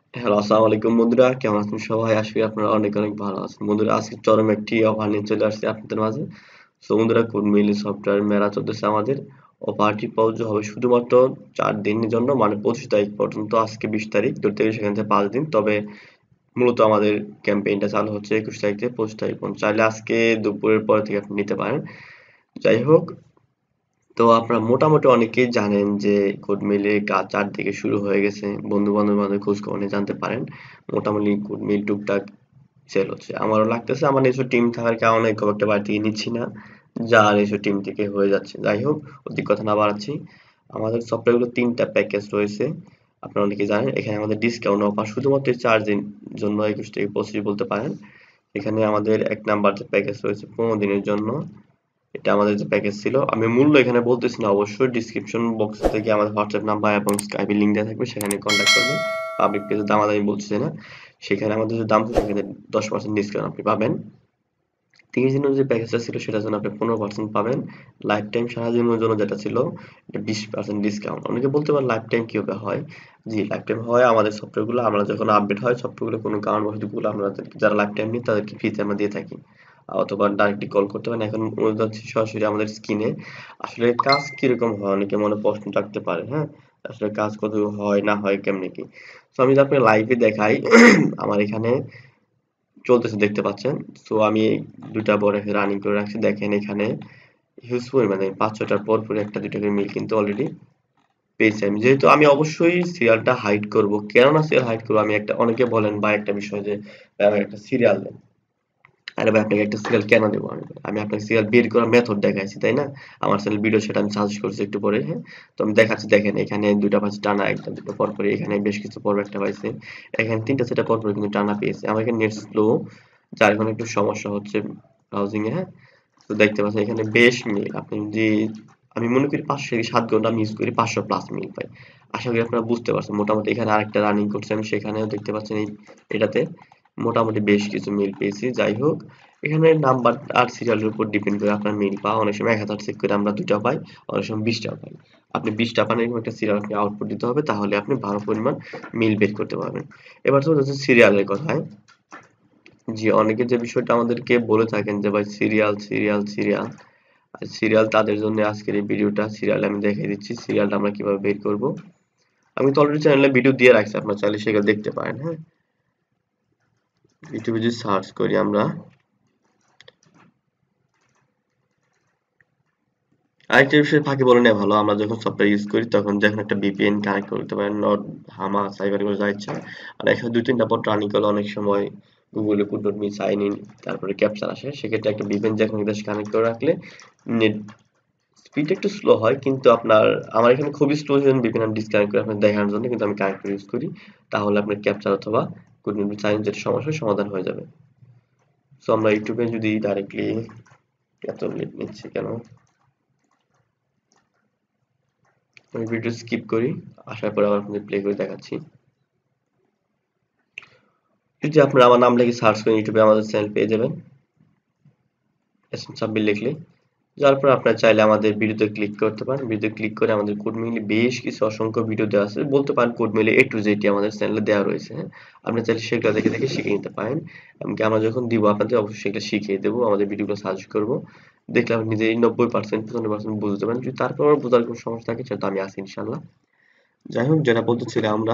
Hello, আসসালামু আলাইকুম বন্ধুরা। কেমন আছেন সবাই? আশা করি আপনারা অনেক অনেক ভালো আছেন। বন্ধুরা আজকে চরম একটি অফার নিয়ে চলে আসছি আপনাদের মাঝে। সো বন্ধুরা কুডমিল সফটওয়্যার মেলা চলতেছে আমাদের। অফারটি প্রযোজ্য হবে শুধুমাত্র 4 দিনের জন্য, মানে 25 তারিখ পর্যন্ত। আজকে 20 তারিখ, ধরতে গেলে সেখান থেকে 5 দিন। তবে মূলত আমাদের ক্যাম্পেইনটা চালু হচ্ছে 21 তারিখ থেকে 25 তারিখ পর্যন্ত। চাইলে আজকে দুপুরের পর থেকে আপনি নিতে পারেন। যাই হোক, তো আপনারা মোটামুটি অনেকেই জানেন যে কোড মিলের কাজ চারদিকে শুরু হয়ে গেছে। বন্ধু বান্ধব আমাদের খোঁজ খবর নিয়ে জানতে পারেন। মোটামুটি কোড মিল টুকটাক সেল হচ্ছে। আমারও লাগতেছে, আমার নিজস্ব টিম থাকার কারণে খুব একটা বাড়ি থেকে নিচ্ছি না, যা নিজস্ব টিম থেকে হয়ে যাচ্ছে। যাই হোক, অধিক কথা না বাড়াচ্ছি, আমাদের সফটওয়্যারগুলো 3টা প্যাকেজ রয়েছে। আপনারা অনেকে জানেন। এখানে আমাদের ডিসকাউন্ট অফার শুধুমাত্র 4 দিন জন্য 21 থেকে 25 বলতে পারেন। এখানে আমাদের 1 নাম্বার যে প্যাকেজ রয়েছে 15 দিনের জন্য। এটা আমাদের যে প্যাকেজ ছিল, আমি মূল্য এখানে বলতেছি না, অবশ্যই ডিসক্রিপশন বক্স থেকে আমাদের হোয়াটসঅ্যাপ নাম্বার এবং স্কাইপের লিঙ্ক দেওয়া থাকবে, সেখানে কন্ট্যাক্ট করবেন। পাবলিক পেজের দাম আমি বলছি না, সেখানে আমাদের যে দাম সেখানে 10% ডিসকাউন্ট আপনি পাবেন। 30 দিনের যে প্যাকেজটা ছিল সেটার জন্য আপনি 15% পাবেন। লাইফ টাইম সারা জীবনের জন্য যেটা ছিল, এটা 20% ডিসকাউন্ট। অনেকে বলতে পারেন লাইফ টাইম কিভাবে হয়? জি, লাইফ টাইম হয় আমাদের সফটওয়্যারগুলো, আমরা যখন আপডেট হয় সফটওয়্যারগুলো কোনো কারণবশত গুলো আমাদের যারা লাইফ টাইম নিই তাদেরকে ফ্রিতে আমরা দিয়ে থাকি। অথবা ডাইরেক্টলি কল করতে পারেন। এখন অনুরোধ যাচ্ছে সরাসরি আমাদের স্ক্রিনে। আসলে কাজ কিরকম হয় অনেকে মনে প্রশ্ন রাখতে পারে, হ্যাঁ? আসলে কাজ কত হয় না হয় কেমনে কি? তো আমি যদি আপনাকে লাইভে দেখাই, আমার এখানে চলতেছে দেখতে পাচ্ছেন। সো আমি 2টা বড় রানিং করে রাখছি। দেখেন এখানে হিউজ পরিমাণে 5-6টার পর পর একটা 2টা করে মিল কিন্তু অলরেডি পেয়েছি আমি। যেহেতু আমি অবশ্যই সিরিয়ালটা হাইড করব। কেননা সিরিয়াল হাইড করব? আমি একটা, অনেকে বলেন বা একটা বিষয় যে ভাই আমাকে একটা সিরিয়াল দেন। আরে ভাই আপনাকে একটা সিরিয়াল কেন দেবো আমি? আমি আপনাকে সিরিয়াল বের করার মেথড দেখাইছি, তাই না? আমার চ্যানেল ভিডিও সেটা আমি সাজেস্ট করছি একটু পরে, হ্যাঁ? তো আমি দেখাচ্ছি, দেখেন এখানে 2টা পাইছি টানা, একটা 2টা পরপরই, এখানে বেশ কিছু পর্ব একটা পাইছে। এখানে 3টা সেটা পরপরই কিন্তু টানা পেয়েছে। আমার এখানে নেট স্লো, যার কারণে একটু সমস্যা হচ্ছে ব্রাউজিং এ, হ্যাঁ? তো দেখতে পাচ্ছেন এখানে বেশ মিল। আপনি যদি, আমি মনে করি 5 থেকে 7 ঘন্টা আমি ইউজ করি, 500 প্লাস মিল পাই। আশা করি আপনারা বুঝতে পারছেন। মোটামুটি এখানে আরেকটা রানিং করছি আমি, সেখানেও দেখতে পাচ্ছেন এটাতে মোটামুটি বেশ কিছু মিল পেয়েছি। যাই হোক, এখানে নাম্বার আর সিরিয়ালের উপর ডিপেন্ড করে আপনার মিল পাওয়া। অনেক সময় 1000 চেক করে আমরা 2টা পাই, অনেক সময় 20টা পাই। আপনি 20টা পান এরকম একটা সিরিয়াল আপনি আউটপুট দিতে হবে, তাহলে আপনি ভালো পরিমাণ মিল বের করতে পারবেন। এবার চলে যাচ্ছে সিরিয়ালের কথায়। জি, অনেকে যে বিষয়টা আমাদেরকে বলে থাকেন যে ভাই সিরিয়াল সিরিয়াল সিরিয়াল, আর সিরিয়াল তাদের জন্য আজকের এই ভিডিওটা। সিরিয়াল আমি দেখিয়ে দিচ্ছি সিরিয়ালটা আমরা কিভাবে বের করব। আমি তো অলরেডি চ্যানেলে ভিডিও দিয়ে রাখছি, আপনারা চাইলে সেগুলো দেখতে পারেন, হ্যাঁ? ইউটিউবে যদি সার্চ করি আমরা, আরেকটা বিষয় ফাঁকে বলে নেওয়া ভালো, আমরা যখন সফটওয়্যার ইউজ করি তখন যখন একটা ভিপিএন কানেক্ট করতে পারেন, নট হামা সাইবার করে যা ইচ্ছা। আর এখানে 2-3টা পর রানিং করলে অনেক সময় গুগলে কুড.মি সাইন ইন তারপরে ক্যাপচার আসে, সেক্ষেত্রে একটা ভিপিএন যখন কানেক্ট করে রাখলে নেট স্পিড একটু স্লো হয়, কিন্তু আপনার, আমার এখানে খুবই স্লো জন্য ভিপিএন আমি ডিসকানেক্ট করে আপনার দেখানোর জন্য কিন্তু আমি কানেক্ট করে ইউজ করি। তাহলে আপনার ক্যাপচার অথবা কুড.মি সাইন যেটা সমস্যা সমাধান হয়ে যাবে। সো আমরা ইউটিউবে যদি ডাইরেক্টলি, এত নেট নিচ্ছে কেন? আমি ভিডিও স্কিপ করি, আসার পর আবার আপনাদের প্লে করে দেখাচ্ছি। যদি আপনারা আমার নাম লিখে সার্চ করেন ইউটিউবে আমাদের চ্যানেল পেয়ে যাবেন, সাব্বির লিখলে। যার পর আপনারা চাইলে আমাদের ভিডিওতে ক্লিক করতে পারেন। ভিডিওতে ক্লিক করে আমাদের কোড মিলে বেশ কিছু অসংখ্য ভিডিও দেওয়া আছে। বলতে পারেন কোড মিলে A to Z আমাদের চ্যানেলে দেওয়া রয়েছে, হ্যাঁ? আপনি চাইলে সেগুলো দেখে দেখে শিখে নিতে পারেন। এমনকি আমরা যখন দিব আপনাদের অবশ্যই সেগুলো শিখিয়ে দেবো। আমাদের ভিডিওগুলো সাজেস্ট করব। দেখলে আপনি নিজেই 90% 95% বুঝতে পারেন। যদি তারপরেও বোঝার কোনো সমস্যা থাকে সেটা তো আমি আছি ইনশাআল্লাহ। যাই হোক, যেটা বলতেছিলাম আমরা,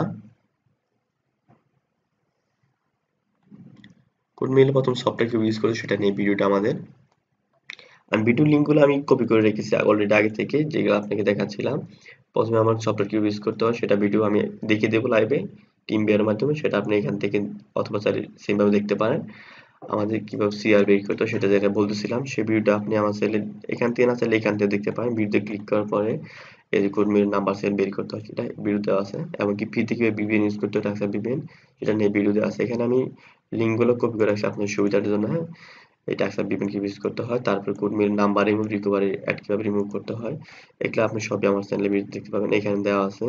কোড মিলে প্রথম সফটওয়্যার কিভাবে ইউজ করি সেটা নিয়ে ভিডিওটা আমাদের। আমি ভিডিও লিঙ্কগুলো আমি কপি করে রেখেছি অলরেডি আগে থেকে, যেগুলো আপনাকে দেখাচ্ছিলাম। প্রথমে আমার সফটওয়্যার কিভাবে ইউজ করতে হয় সেটা ভিডিও আমি দেখিয়ে দেবো লাইভে টিম বিয়ার মাধ্যমে, সেটা আপনি এখান থেকে অথবা চাইলে সেমভাবে দেখতে পারেন। আমাদের কিভাবে সিআর বের করতে হয় সেটা যেটা বলতেছিলাম, সেই ভিডিওটা আপনি আমার চাইলে এখান থেকে না চাইলে এখান থেকে দেখতে পারেন। ভিডিওতে ক্লিক করার পরে এই যে কর্মীর নাম্বার সেল বের করতে হয় সেটা ভিডিও দেওয়া আছে। এমনকি ফ্রিতে কিভাবে ভিপিএন ইউজ করতে হয় টাক্সা ভিপিএন, সেটা নিয়ে ভিডিও দেওয়া আছে। এখানে আমি লিঙ্কগুলো কপি করে রাখছি আপনার সুবিধার জন্য, হ্যাঁ? এই টাক্সা ভিপিএন কিভাবে ইউজ করতে হয়, তারপর কর্মীর নাম্বার এবং রিকভারি অ্যাড কিভাবে রিমুভ করতে হয়, এগুলো আপনি সবই আমার চ্যানেলে ভিডিও দেখতে পাবেন। এখানে দেওয়া আছে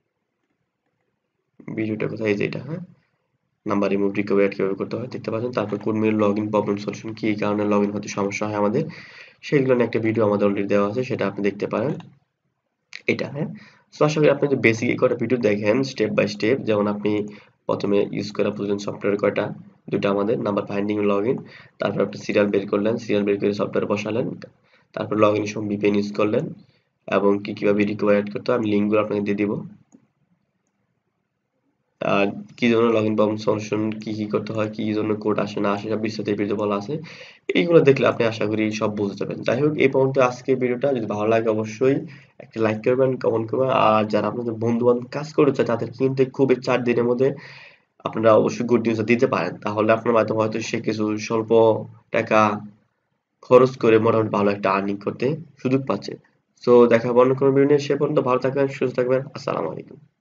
ভিডিওটা কোথায়, এই যে এটা, হ্যাঁ? নাম্বার রিমুভ রিকভারি অ্যাড কিভাবে করতে হয় দেখতে পাচ্ছেন। তারপর কর্মীর লগ ইন প্রবলেম সলিউশন, কি কারণে লগ ইন হতে সমস্যা হয় আমাদের, সেগুলো নিয়ে একটা ভিডিও আমাদের অলরেডি দেওয়া আছে, সেটা আপনি দেখতে পারেন। এটা, হ্যাঁ? সো আশা করি আপনি যদি বেসিক এই কটা ভিডিও দেখেন স্টেপ বাই স্টেপ, যেমন আপনি প্রথমে ইউজ করা প্রয়োজন সফটওয়্যার কয়টা, দুইটা আমাদের, নাম্বার ফাইন্ডিং লগইন, তারপর একটা সিরিয়াল বের করলেন, সিরিয়াল বের করে সফটওয়্যার বসালেন, তারপর লগইন সময় ভিপিএন ইউজ করলেন, এবং কিভাবে রিকভার করতে হয় আমি লিঙ্কগুলো আপনাকে দিয়ে দিব। আর কি জন্য লগইন প্রবলেম সলিউশন, কি করতে হয়, কি জন্য কোড আসে না আসে, সব বিস্তারিত এই ভিডিওতে বলা আছে। এইগুলো দেখলে আপনি আশা করি সব বুঝতে যাবেন। যাই হোক, এই পর্যন্ত আজকের ভিডিওটা। যদি ভালো লাগে অবশ্যই একটা লাইক করবেন, কমেন্ট করবেন। আর যারা আপনাদের বন্ধু বান্ধব কাজ করতে চায় তাদের কিন্তু খুবই 4 দিনের মধ্যে আপনারা অবশ্যই গুড নিউজটা দিতে পারেন, তাহলে আপনার মাধ্যমে হয়তো সে কিছু স্বল্প টাকা খরচ করে মোটামুটি ভালো একটা আর্নিং করতে সুযোগ পাচ্ছে। সো দেখা হবে অন্য কোনো ভিডিও নিয়ে। সে পর্যন্ত ভালো থাকবেন, সুস্থ থাকবেন। আসসালামু আলাইকুম।